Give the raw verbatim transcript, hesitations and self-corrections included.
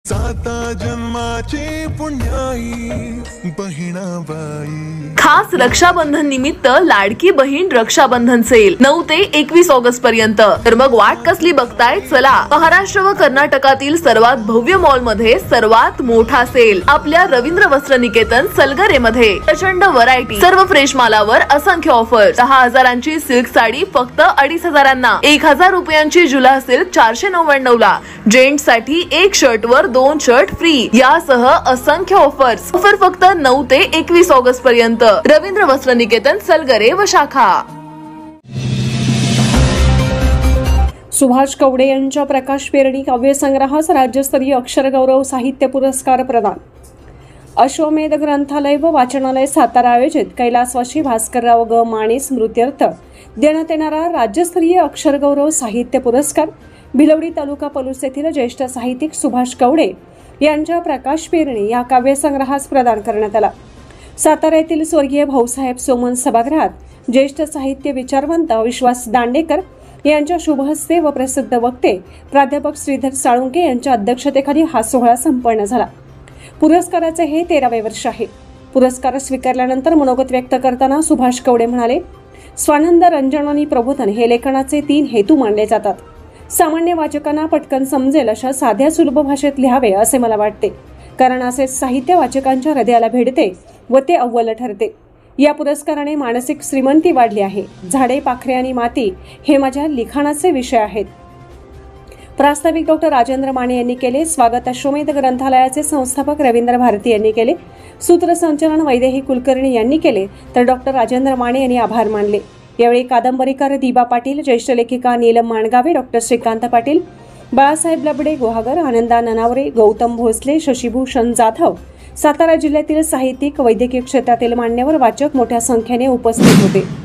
साता जन्माची पुण्याई बहिणाबाई। खास रक्षाबंधन निमित्त लाडकी बहीण रक्षाबंधन सेल नऊ ते एकवीस ऑगस्ट पर्यंत। तर मग वाट कसली बघताय, चला महाराष्ट्र व कर्नाटकातील सर्वात भव्य मॉल मध्ये सर्वात मोठा सेल आपल्या रवींद्र वस्त्र निकेतन सलगरे मध्ये। प्रचंड व्हरायटी, सर्व फ्रेश मालावर असंख्य ऑफर। दहा हजारांची सिल्क साडी फक्त अडीच हजारांना, एक हजार रुपयांची जुला सिल्क चारशे नव्याण्णव ला, जेंट्स साठी एक शर्ट वर दोन शर्ट फ्री यासह असंख्य ऑफर्स। ऑफर फक्त नऊ ते एकवीस ऑगस्ट पर्यंत। रवींद्र वस्त्र निकेतन सलगरे व शाखा। सुभाष कवडे यांच्या प्रकाश पेरणी काव्य संग्रहास राज्यस्तरीय अक्षरगौरव साहित्य पुरस्कार प्रदान। अश्वमेध ग्रंथालय व वाचनालय सातारा आयोजित कैलासवासी भास्करराव ग माने स्मृत्यर्थ देण्यात येणारा राज्यस्तरीय अक्षरगौरव साहित्य पुरस्कार भिलवडी तालुका पलूस येथील ज्येष्ठ साहित्यिक सुभाष कवडे यांच्या प्रकाश पेरणी या काव्यसंग्रहास प्रदान करण्यात आला। सातारा येथील स्वर्गीय भाऊसाहेब सोमन सभागृहात ज्येष्ठ साहित्य विचारवंत विश्वास दांडेकर यांच्या शुभहस्ते व प्रसिद्ध वक्ते प्राध्यापक श्रीधर साळुंके यांच्या अध्यक्षतेखाली हा सोहळा संपन्न झाला। पुरस्काराचे हे तेरावे वर्ष आहे। पुरस्कार स्वीकारल्यानंतर मनोगत व्यक्त करताना सुभाष कवडे म्हणाले, स्वानंद, रंजन आणि प्रबोधन हे लेखनाचे तीन हेतू मानले जातात। सामान्य वाचकांना पटकन समजेल अशा साध्या सुलभ भाषेत लिहावे असे मला वाटते, कारण असे साहित्य वाचकांच्या हृदयाला भेटते व ते अव्वल ठरते। या पुरस्काराने मानसिक श्रीमंती वाढली आहे। झाडे, पाखरे आणि माती हे माझ्या लिखाणाचे विषय आहेत। प्रास्ताविक डॉक्टर राजेंद्र माने यांनी केले। स्वागत अश्वमेध ग्रंथालयाचे संस्थापक रवींद्र भारती यांनी केले। सूत्रसंचलन वैदेही कुलकर्णी यांनी केले, तर डॉक्टर राजेंद्र माने यांनी आभार मानले। यावेळी कादंबरीकार दीपा पाटील, ज्येष्ठ लेखिका नीलम माणगावे, डॉक्टर श्रीकांत पाटील, बाळासाहेब लबडे गुहागर, आनंदा ननावरे, गौतम भोसले, शशिभूषण जाधव, सातारा जिल्ह्यातील साहित्यिक, वैद्यकीय क्षेत्रातील मान्यवर, वाचक मोठ्या संख्येने उपस्थित होते।